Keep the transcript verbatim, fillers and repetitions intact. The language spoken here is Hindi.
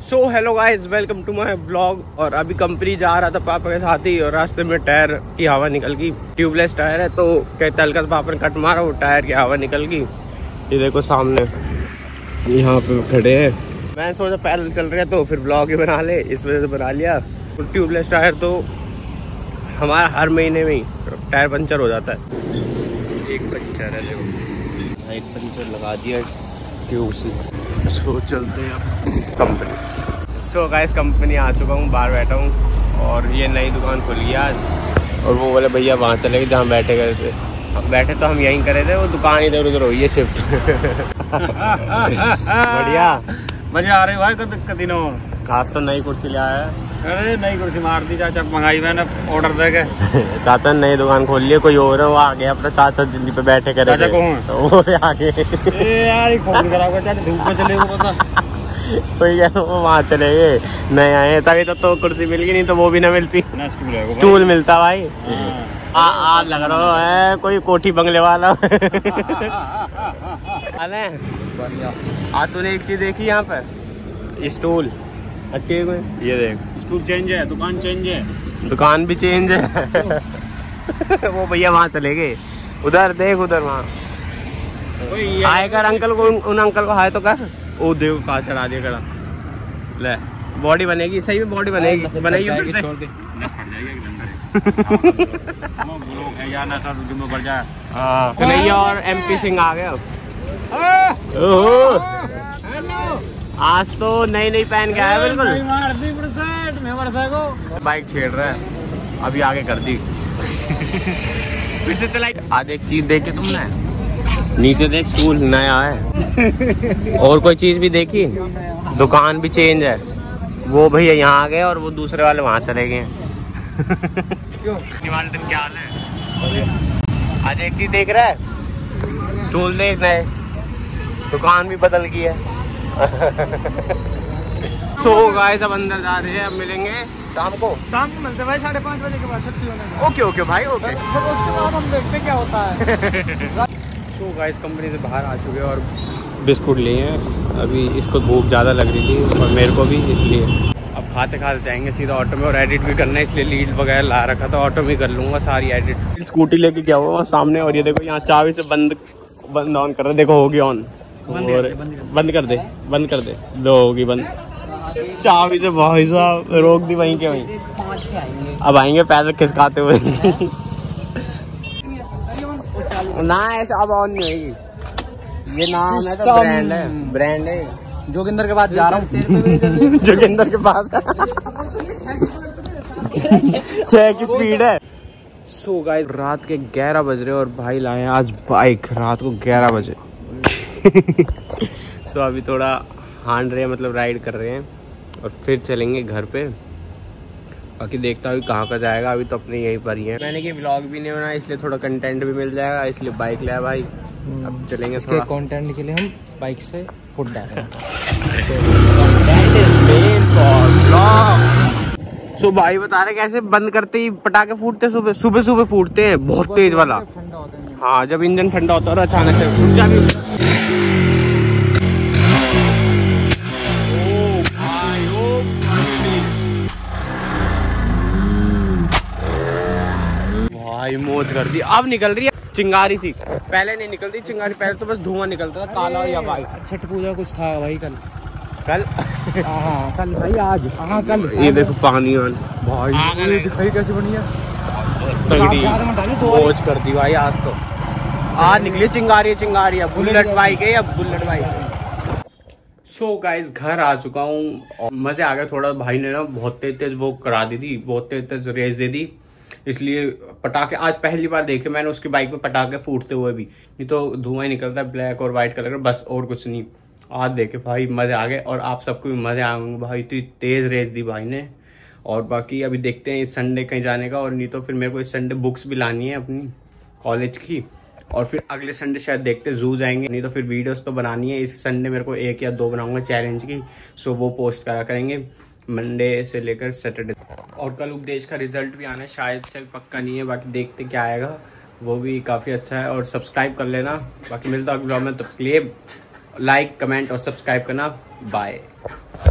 So hello guys, welcome to my vlog. और अभी कंपनी जा रहा था पापा के साथ ही, और रास्ते में टायर की हवा निकल गई। ट्यूबलेस टायर है तो कहते हल्का पापा ने कट मारा, वो टायर की हवा निकल गई। ये देखो सामने यहाँ पे खड़े हैं। मैं सोचा पैदल चल रहे तो फिर व्लॉग ही बना ले, इस वजह से बना लिया। तो ट्यूबलेस टायर तो हमारा हर महीने में ही टायर पंचर हो जाता है। एक पंचर है, देखो एक पंचर लगा दिया ट्यूब से। सो चलते हैं अब कंपनी। सो गाइस कंपनी आ चुका हूँ, बाहर बैठा हूँ और ये नई दुकान खुली आज। और वो बोले भैया वहाँ चले गए जहाँ बैठे गए थे। अब बैठे तो हम यहीं करे थे, वो दुकान इधर उधर हुई है शिफ्ट। बढ़िया मजा आ रही भाई। कद दिनों आज तो नई कुर्सी ले आया है। अरे नई कुर्सी मार दी चाचा, मंगाई मैंने ऑर्डर दे के। चाचा नई दुकान खोल ली, कोई और है वो आ गया अपना चाचा दिल्ली पे बैठे करे। चाचा कौन है? तो वो आगे यार फोन करा चाचा, धूप में चले गए पता। कोई वो वहाँ चले गए, नए आए तभी तो, तो कुर्सी मिल गई, नहीं तो वो भी ना मिलती। स्टूल, स्टूल मिलता भाई। आ, आ लग रहा है कोई कोठी बंगले वाला। आ तूने एक चीज देखी यहाँ पर, स्टूल अट्टे में, ये देख स्टूल चेंज है, दुकान चेंज है, दुकान भी चेंज है। वो भैया वहाँ चले गए, उधर देख उधर वहाँ हाय कर अंकल को, उन, उन अंकल को हाय तो कर। ओ देव कहाँ चढ़ा दिया कड़ा। ले बॉडी बनेगी, सही में बॉडी बनेगी, बनेगी फिर से। कन्हैया और एमपी सिंह आ गया। आज तो नई नई पहन के आया बिल्कुल। बाइक छेड़ रहा है, अभी आगे कर दी। फिर से चलाई। आज एक चीज देखी तुमने, नीचे देख स्टूल नया है। और कोई चीज भी देखी, दुकान भी चेंज है। वो भैया यहाँ आ गए और वो दूसरे वाले वहाँ चले गए। वाले दिन क्या हाल है? आज एक चीज देख रहा है, स्टूल देख रहे, दुकान भी बदल गई है। सो गाइस अब अंदर जा रहे हैं, अब मिलेंगे शाम को। शाम को मिलते भाई, साढ़े पाँच बजे के बाद छुट्टी होने। ओके ओके भाई ओके। तो उसके बाद हम देखते क्या होता है। सो गाइस कंपनी से बाहर आ चुके हैं और बिस्कुट लिए हैं। अभी इसको भूख ज़्यादा लग रही थी और मेरे को भी, इसलिए अब खाते खाते जाएंगे सीधा ऑटो में। और एडिट भी करना है, इसलिए लीड वगैरह ला रखा था, ऑटो में कर लूँगा सारी एडिट। स्कूटी लेके क्या हुआ सामने, और ये देखो यहाँ चाबी से बंद बंद ऑन कर रहे, देखो होगी ऑन। और बंद कर दे, बंद कर दे, दो होगी बंद। चाबी से भाई साहब रोक दी वहीं के वहीं। अब आएंगे पैदल खिसकाते हुए। ना ऐसा अब ऑन नहीं होगी, ये नाम है तो ब्रांड है, ब्रांड है। जोगिंदर के पास जा रहा हूँ। जोगिंदर के पास छह की स्पीड है। सो गाइस रात के ग्यारह बज रहे और भाई लाए आज बाइक रात को ग्यारह बजे। सो अभी थोड़ा हांड रहे हैं, मतलब राइड कर रहे हैं और फिर चलेंगे घर पे। बाकी देखता हूँ कहाँ का जाएगा, अभी तो अपने यहीं पर ही है। मैंने कि व्लॉग भी नहीं बनाया, इसलिए थोड़ा कंटेंट भी मिल जाएगा, इसलिए बाइक लिया भाई। अब चलेंगे थोड़ा कंटेंट के लिए, हम बाइक से फुट डालेंगे। सो भाई बता रहे कैसे बंद करते ही पटाखे फूटते, सुबह सुबह सुबह फूटते हैं बहुत तेज वाला। हाँ जब इंजन ठंडा होता है और अचानक से फूट जाए। भाई मौज कर दी। अब निकल रही है चिंगारी सी, पहले नहीं निकलती चिंगारी, पहले तो बस धुआं निकलता था काला। या भाई छठ पूजा कुछ था भाई कल कल हाँ कल भाई आज हाँ कल। ये देखो पानी ऑन भाई दिखाई कैसी बनी है, तगड़ी मौज कर दी भाई। आज तो आज निकली चिंगारी चिंगारी। बुलेट बाइक है या बुलेट बाइक। सो गाइस घर आ चुका हूँ और मजे आ गए थोड़ा। भाई ने ना बहुत तेज तेज वो करा दी थी, बहुत तेज तेज रेस दे दी, इसलिए पटाखे आज पहली बार देखे मैंने उसकी बाइक पे पटाखे फूटते हुए भी। नहीं तो धुआं ही निकलता है ब्लैक और वाइट कलर का, बस और कुछ नहीं। आज देखे भाई मजे आ गए और आप सबको भी मजे आएंगे भाई। इतनी तेज रेस दी भाई ने। और बाकी अभी देखते हैं इस संडे कहीं जाने का, और नहीं तो फिर मेरे को इस संडे बुक्स भी लानी है अपनी कॉलेज की। और फिर अगले संडे शायद देखते जू जाएंगे, नहीं तो फिर वीडियोस तो बनानी है। इस संडे मेरे को एक या दो बनाऊंगा चैलेंज की, सो वो पोस्ट करा करेंगे मंडे से लेकर सैटरडे। और कल उपदेश का रिजल्ट भी आना है, शायद से पक्का नहीं है, बाकी देखते क्या आएगा। वो भी काफ़ी अच्छा है। और सब्सक्राइब कर लेना। बाकी मिलता है ब्लॉग में, तब के लिए लाइक कमेंट और सब्सक्राइब करना। बाय।